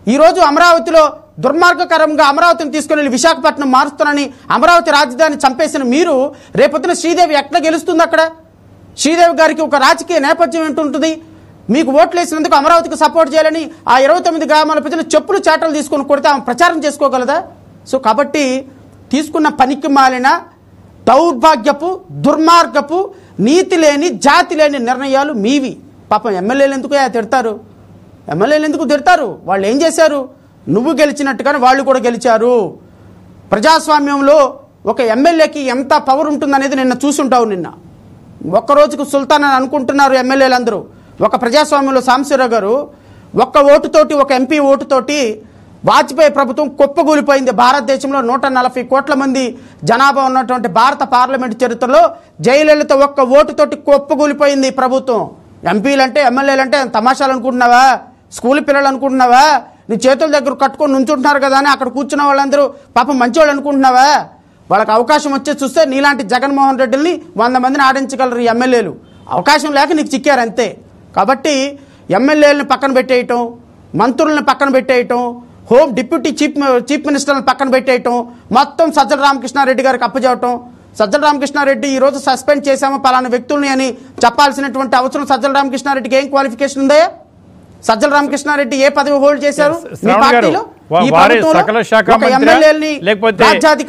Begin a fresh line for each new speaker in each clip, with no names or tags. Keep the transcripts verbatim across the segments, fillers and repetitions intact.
ఈరోజు అమరావతిలో దుర్మార్గకరంగా అమరావతిని తీసుకుని వెళ్ళి విశాఖపట్నం మారుస్తానని అమరావతి రాజధాని చంపేసిన మీరు రేపొద్దున శ్రీదేవి ఎట్లా గెలుస్తుంది అక్కడ? శ్రీదేవి గారికి ఒక రాజకీయ నేపథ్యం ఏంటుంటుంది? మీకు ఓట్లు వేసినందుకు అమరావతికి సపోర్ట్ చేయాలని ఆ ఇరవై తొమ్మిది గ్రామాల ప్రజలు చెప్పులు చాటలు తీసుకొని కొడితే ఆమె ప్రచారం చేసుకోగలదా? సో కాబట్టి తీసుకున్న పనికి మాలిన దౌర్భాగ్యపు దుర్మార్గపు నీతి లేని జాతి లేని నిర్ణయాలు మీవి. పాపం ఎమ్మెల్యేలు ఎందుకు తిడతారు? ఎమ్మెల్యేలు ఎందుకు తిడతారు? వాళ్ళు ఏం చేశారు? నువ్వు గెలిచినట్టుగానే వాళ్ళు కూడా గెలిచారు. ప్రజాస్వామ్యంలో ఒక ఎమ్మెల్యేకి ఎంత పవర్ ఉంటుందనేది నిన్న చూసుంటావు. నిన్న ఒక్కరోజుకు సుల్తాన్ అని అనుకుంటున్నారు ఎమ్మెల్యేలు అందరూ. ఒక ప్రజాస్వామ్యంలో సాంబశివరావు గారు ఒక్క ఓటుతోటి ఒక ఎంపీ ఓటుతోటి వాజ్పేయి ప్రభుత్వం కుప్పగూలిపోయింది. భారతదేశంలో నూట నలభై కోట్ల మంది జనాభా ఉన్నటువంటి భారత పార్లమెంటు చరిత్రలో జయలలిత ఒక్క ఓటుతోటి కుప్పగూలిపోయింది ప్రభుత్వం. ఎంపీలంటే ఎమ్మెల్యేలంటే తమాషాలు అనుకుంటున్నావా? స్కూల్ పిల్లలు అనుకుంటున్నావా? నీ చేతుల దగ్గర కట్టుకొని నుంచుంటున్నారు కదా అని అక్కడ కూర్చున్న వాళ్ళందరూ పాపం మంచివాళ్ళు అనుకుంటున్నావా? వాళ్ళకి అవకాశం వచ్చే చూస్తే నీలాంటి జగన్మోహన్ రెడ్డిని వంద మందిని ఆడించగలరు ఈ ఎమ్మెల్యేలు. అవకాశం లేక నీకు చిక్కారు అంతే. కాబట్టి ఎమ్మెల్యేలను పక్కన పెట్టేయటం, మంత్రులను పక్కన పెట్టేయటం, హోమ్ డిప్యూటీ చీఫ్ చీఫ్ మినిస్టర్లను పక్కన పెట్టేయటం, మొత్తం సజ్జల రామకృష్ణారెడ్డి గారికి అప్పచెప్పటం. సజ్జల రామకృష్ణారెడ్డి ఈ రోజు సస్పెండ్ చేశామో పలానా వ్యక్తుల్ని అని చెప్పాల్సినటువంటి అవసరం సజ్జల రామకృష్ణారెడ్డికి ఏం క్వాలిఫికేషన్ ఉందా? సజ్జల రామకృష్ణారెడ్డి ఏ పదవి హోల్డ్ చేశారు మీ పార్టీలో? ఈ ప్రభుత్వంలో ఒక ఎమ్మెల్యేని రాజ్యాధిక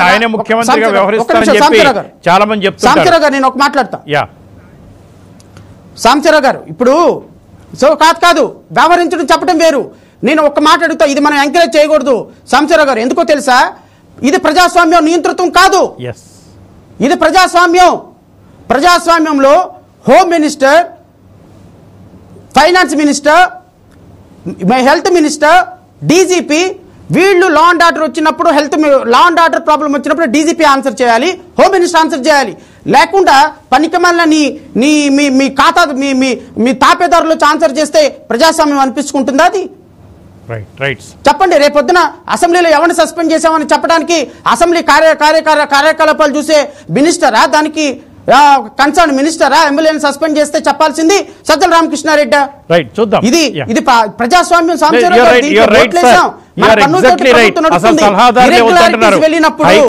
సాంబశివరావు గారు నేను ఒక మాట్లాడతా. సాంబశివరావు గారు ఇప్పుడు సో కాదు కాదు వ్యవహరించడం చెప్పడం వేరు. నేను ఒక మాట అడుగుతా, ఇది మనం ఎంకరేజ్ చేయకూడదు సాంబశివరావు గారు. ఎందుకో తెలుసా? ఇది ప్రజాస్వామ్యం నియంత్రితం కాదు. ఇది ప్రజాస్వామ్యం. ప్రజాస్వామ్యంలో home minister, finance minister, health minister, DGP వీళ్ళు లా అండ్ ఆర్డర్ వచ్చినప్పుడు health law and order problem వచ్చినప్పుడు డీజీపీ ఆన్సర్ చేయాలి, హోమ్ మినిస్టర్ ఆన్సర్ చేయాలి. లేకుండా పనికిమాలిన నీ నీ మీ మీ ఖాతా మీ మీ మీ తాపేదారులు ఆన్సర్ చేస్తే ప్రజాస్వామ్యం అనిపించుకుంటుందా? అది చెప్పండి. రేపొద్దున అసెంబ్లీలో ఎవరిని సస్పెండ్ చేశామని చెప్పడానికి అసెంబ్లీ కార్య కార్యకార కార్యకలాపాలు చూసే మినిస్టరా, దానికి కన్సర్న్ మినిస్టరా ఎమ్మెల్యేని సస్పెండ్ చేస్తే చెప్పాల్సింది సజ్జల రామకృష్ణారెడ్డి. ఇది ఇది ప్రజాస్వామ్యం. వెళ్ళినప్పుడు